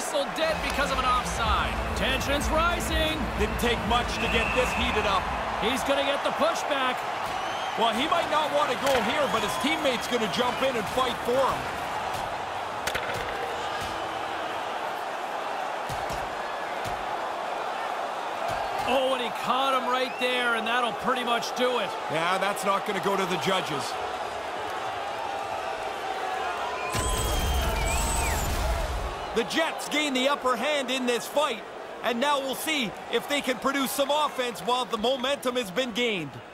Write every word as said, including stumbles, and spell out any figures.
whistle dead because of an offside. Tension's rising. Didn't take much to get this heated up. He's going to get the pushback. Well, he might not want to go here, but his teammate's going to jump in and fight for him. Oh, and he caught him right there, and that'll pretty much do it. Yeah, that's not going to go to the judges. The Jets gain the upper hand in this fight, and now we'll see if they can produce some offense while the momentum has been gained.